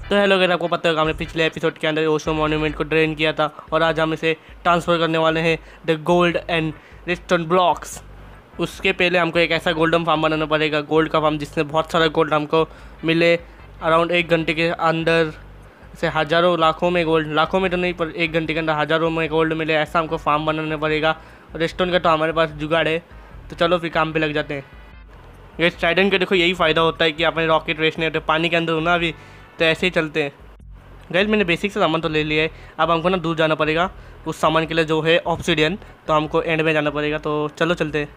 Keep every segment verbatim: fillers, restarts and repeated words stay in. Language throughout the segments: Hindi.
तो हेलो, अगर आपको पता होगा हमने पिछले एपिसोड के अंदर ओशो मॉन्यूमेंट को ड्रेन किया था और आज हम इसे ट्रांसफ़र करने वाले हैं the gold and restaurant blocks. उसके पहले हमको एक ऐसा गोल्डन फार्म बनाना पड़ेगा, गोल्ड का फार्म जिसमें बहुत सारा गोल्ड हमको मिले अराउंड एक घंटे के अंदर से हज़ारों लाखों में गोल्ड, लाखों में तो नहीं पर एक घंटे के अंदर हज़ारों में गोल्ड मिले, ऐसा हमको फार्म बनाना पड़ेगा। और रेस्टोरेंट का तो हमारे पास जुगाड़ है, तो चलो फिर काम पे लग जाते हैं। ये ट्राइडेंट का देखो यही फ़ायदा होता है कि अपने रॉकेट रेस नहीं होते, पानी के अंदर होना अभी तो ऐसे ही चलते हैं। गाइस मैंने बेसिक से सामान तो ले लिया है, अब हमको ना दूर जाना पड़ेगा उस सामान के लिए जो है ऑब्सिडियन, तो हमको एंड में जाना पड़ेगा, तो चलो चलते हैं।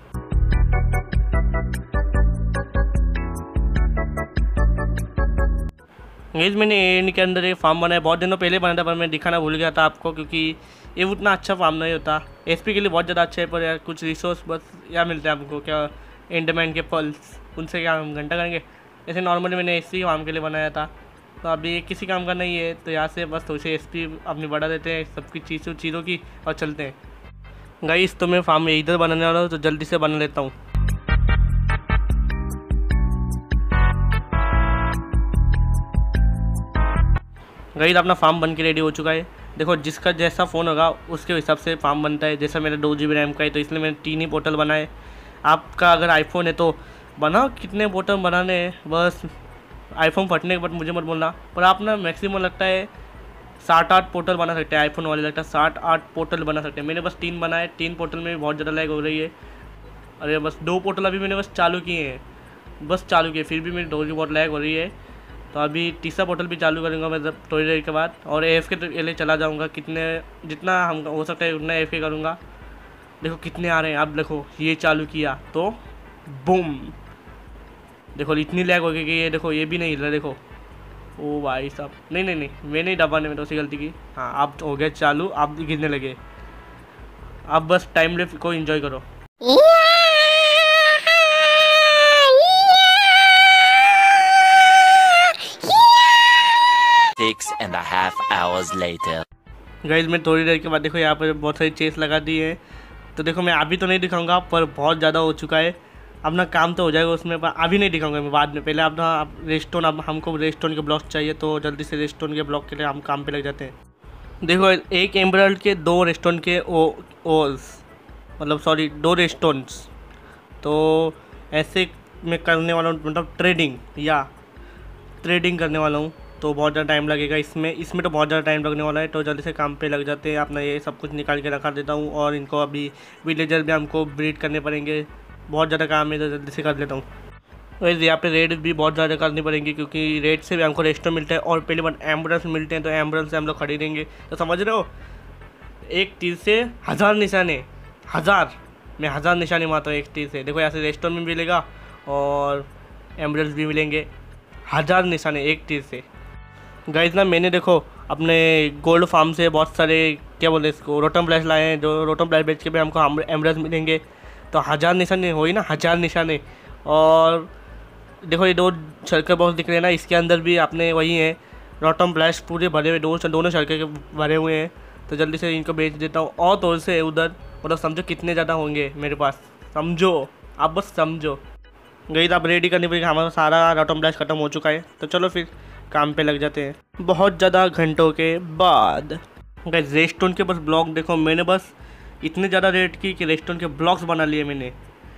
गाइस मैंने एंड के अंदर एक फार्म बनाया, बहुत दिनों पहले बनाया था पर मैं दिखाना भूल गया था आपको, क्योंकि ये उतना अच्छा फार्म नहीं होता। एसपी के लिए बहुत ज़्यादा अच्छा है पर यार कुछ रिसोर्स बस यहाँ मिलते हैं हमको, क्या एंडमैन के पल्स, उनसे क्या हम घंटा करेंगे। ऐसे नॉर्मली मैंने एस फार्म के लिए बनाया था, तो अभी किसी काम का नहीं है, तो यहाँ से बस थोड़ी सी एस पी अपनी बढ़ा देते हैं सबकी चीज़ों चीज़ों की और चलते हैं। गाइस तो मैं फार्म इधर बनाने वाला हूँ, तो जल्दी से बना लेता हूँ। गाइस अपना फार्म बन के रेडी हो चुका है। देखो जिसका जैसा फ़ोन होगा उसके हिसाब से फार्म बनता है, जैसा मेरा दो जी बी रैम का है तो इसलिए मैंने तीन ही पोर्टल बनाए। आपका अगर आईफोन है तो बनाओ, कितने पोर्टल बनाने हैं, बस आईफोन फटने के बाद मुझे मत बोलना। पर आप ना मैक्सिमम लगता है साठ आठ पोर्टल बना सकते हैं, आईफोन वाले लगता है साठ आठ पोर्टल बना सकते हैं। मैंने बस तीन बनाए, तीन पोर्टल में बहुत ज़्यादा लैग हो रही है। अरे बस दो पोर्टल अभी मैंने बस चालू किए हैं, बस चालू किए, फिर भी मेरी दो की बहुत लैग हो रही है। तो अभी तीसरा पोर्टल भी चालू करूँगा मैं थोड़ी देर के बाद, और एफ के लिए चला जाऊँगा, कितने जितना हम हो सकता है उतना एफ के करूँगा। देखो कितने आ रहे हैं, अब देखो ये चालू किया तो बूम, देखो इतनी लैग हो गई कि ये देखो ये भी नहीं हिल रहा। देखो ओ भाई साहब, नहीं नहीं नहीं मैंने ही दबाने में तो उसी गलती की। हाँ अब हो गया चालू, अब गिरने लगे। अब बस टाइम लेफ्ट को एंजॉय करो। Six and a half hours later. Guys मैं थोड़ी देर के बाद देखो यहाँ पर बहुत सारी चेस लगा दी है, तो देखो मैं अभी तो नहीं दिखाऊंगा पर बहुत ज़्यादा हो चुका है। अपना काम तो हो जाएगा उसमें, पर अभी नहीं दिखाऊंगा मैं, बाद में। पहले अपना आप रेस्टोन, अब हमको रेस्टोन के ब्लॉक चाहिए, तो जल्दी से रेस्टोन के ब्लॉक के लिए हम काम पे लग जाते हैं। देखो एक एमराल्ड के दो रेस्टोन के ओ ओल्स मतलब सॉरी दो रेस्टोन्स, तो ऐसे मैं करने वाला हूँ, मतलब ट्रेडिंग या ट्रेडिंग करने वाला हूँ, तो बहुत ज़्यादा टाइम लगेगा इसमें इसमें तो बहुत ज़्यादा टाइम लगने वाला है। तो जल्दी से काम पे लग जाते हैं। अपना ये सब कुछ निकाल के रखा देता हूँ, और इनको अभी विलेजर भी हमको ब्रीड करने पड़ेंगे, बहुत ज़्यादा काम है, तो जल्दी से कर लेता हूँ। वैसे यहाँ पे रेड भी बहुत ज़्यादा करनी पड़ेंगी, क्योंकि रेड से भी हमको रेस्टोरेंट मिलता है और पहले बार एम्बुलेंस मिलते हैं, तो एम्बुलेंस से हम लोग खरीदेंगे। तो समझ रहे हो, एक तीर से हज़ार निशाने, हज़ार मैं हज़ार निशाने मारता हूँ एक तीर से। देखो यहाँ से रेस्टोरेंट भी मिलेगा और एम्बुलेंस भी मिलेंगे, हज़ार निशाने एक तीर से। गाइस ना मैंने देखो अपने गोल्ड फार्म से बहुत सारे क्या बोलते हैं इसको, रोटम ब्लैश लाए हैं, जो रोटम ब्लैश बेच के भी हमको एम्बुलेंस मिलेंगे, तो हज़ार निशाने हो ही ना, हज़ार निशाने। और देखो ये दो सर्कल बॉक्स दिख रहे हैं ना, इसके अंदर भी अपने वही हैं रोटम ब्लैश पूरे भरे हुए, दो दोनों सर्कल के भरे हुए हैं। तो जल्दी से इनको बेच देता हूँ, और तौर से उधर मतलब समझो कितने ज़्यादा होंगे मेरे पास, समझो आप बस समझो। गई अब रेडी करनी पड़ेगी, हमारा सारा रोटम ब्लैश खत्म हो चुका है, तो चलो फिर काम पे लग जाते हैं। बहुत ज़्यादा घंटों के बाद गाइस रेस्टोरेंट के बस ब्लॉक देखो, मैंने बस इतने ज़्यादा रेट की कि रेस्टोरेंट के ब्लॉक्स बना लिए मैंने।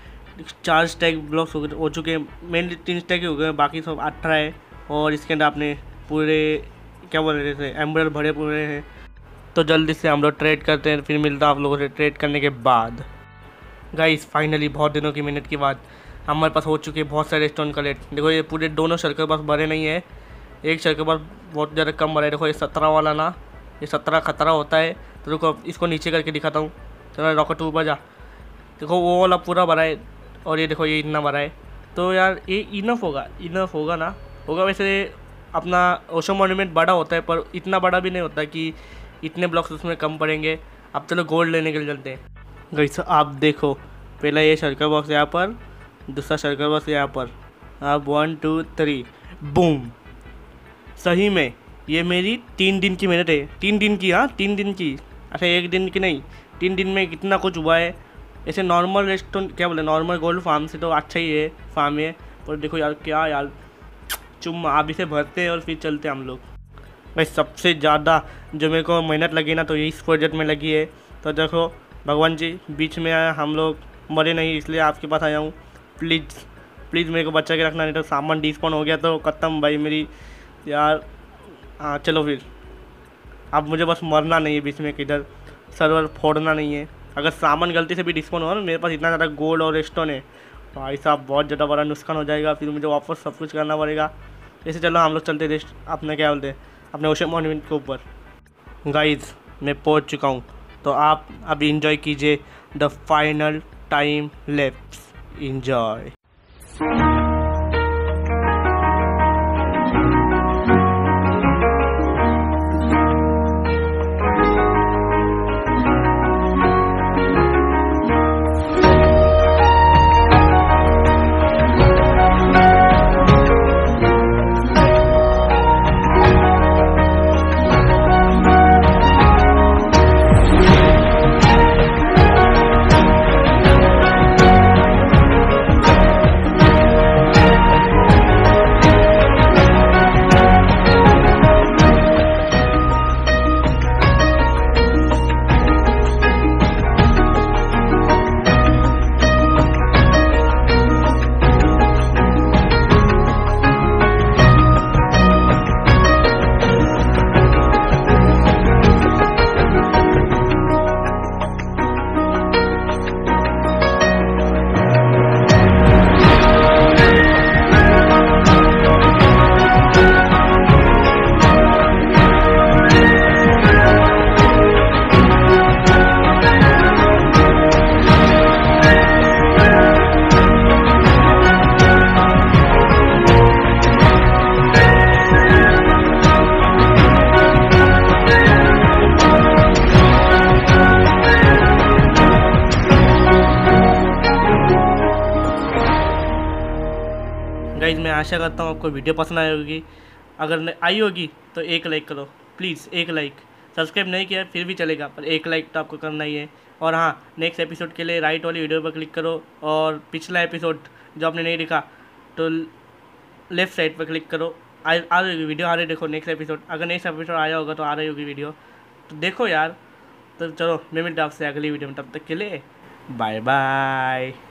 चार स्टैक ब्लॉक्स हो हो चुके हैं, मेनली तीन स्टैक ही हो गए, बाकी सब अठारह है। और इसके अंदर आपने पूरे क्या बोल रहे थे एम्बुलेंस भरे पूरे हैं। तो जल्दी से हम लोग ट्रेड करते हैं, फिर मिलता है आप लोगों से ट्रेड करने के बाद। गाइस फाइनली बहुत दिनों की मेहनत के बाद हमारे पास हो चुके हैं बहुत सारे रेस्टोरेंट का रेट। देखो ये पूरे दोनों सर्कल बस भरे नहीं है, एक सर्कल बस बहुत ज़्यादा कम भरा है। देखो ये सत्रह वाला ना, ये सत्रह खतरा होता है, तो देखो इसको नीचे करके दिखाता हूँ। चलो रॉकेट ऊपर जा, देखो वो वाला पूरा भरा है, और ये देखो ये इतना भरा है। तो यार ये इनफ होगा, इनफ होगा ना, होगा। वैसे अपना ओशो मॉन्यूमेंट बड़ा होता है, पर इतना बड़ा भी नहीं होता कि इतने ब्लॉक्स उसमें कम पड़ेंगे। अब चलो गोल्ड लेने के लिए चलते हैं। गाइस आप देखो, पहला ये सर्कल बॉक्स यहाँ पर, दूसरा सर्कल बॉक्स यहाँ पर, अब वन टू थ्री बूम। सही में ये मेरी तीन दिन की मेहनत है, तीन दिन की, हाँ तीन दिन की, अच्छा एक दिन की नहीं, तीन दिन में कितना कुछ हुआ है। ऐसे नॉर्मल रेस्टोरेंट क्या बोले, नॉर्मल गोल्ड फार्म से तो अच्छा ही है फार्म है, पर देखो यार क्या यार चुम्मा, आप इसे भरते हैं और फिर चलते हैं हम लोग। भाई सबसे ज़्यादा जो मेरे को मेहनत लगी ना तो ये इस प्रोजेक्ट में लगी है। तो देखो भगवान जी बीच में आया, हम लोग मरे नहीं इसलिए आपके पास आया हूँ। प्लीज़ प्लीज़ मेरे को बचा के रखना, नहीं तो सामान डिस्पॉन हो गया तो ख़त्म भाई मेरी यार। हाँ चलो फिर, अब मुझे बस मरना नहीं है बीच में, किधर सर्वर फोड़ना नहीं है। अगर सामान गलती से भी डिस्पॉन हो ना, मेरे पास इतना ज़्यादा गोल्ड और रेस्टोन है भाई साहब, बहुत ज़्यादा बड़ा नुकसान हो जाएगा, फिर मुझे वापस सब कुछ करना पड़ेगा। ऐसे चलो हम लोग चलते रेस्ट अपने क्या बोलते हैं अपने ओशन मॉन्यूमेंट के ऊपर। गाइज मैं पहुंच चुका हूं, तो आप अभी इंजॉय कीजिए the final time lapse. Enjoy. Guys मैं आशा करता हूँ आपको वीडियो पसंद आई होगी। अगर न- आई होगी तो एक लाइक करो प्लीज़, एक लाइक। सब्सक्राइब नहीं किया फिर भी चलेगा, पर एक लाइक तो आपको करना ही है। और हाँ, नेक्स्ट एपिसोड के लिए राइट वाली वीडियो पर क्लिक करो, और पिछला एपिसोड जो आपने नहीं देखा तो लेफ्ट साइड पर क्लिक करो। आ आ रही होगी वीडियो, आ रही देखो नेक्स्ट एपिसोड। अगर नेक्स्ट एपिसोड आया होगा तो आ रही होगी वीडियो, तो देखो यार। तो चलो मैं मिलता हूँ आपसे अगली वीडियो में, तब तक के लिए बाय बाय।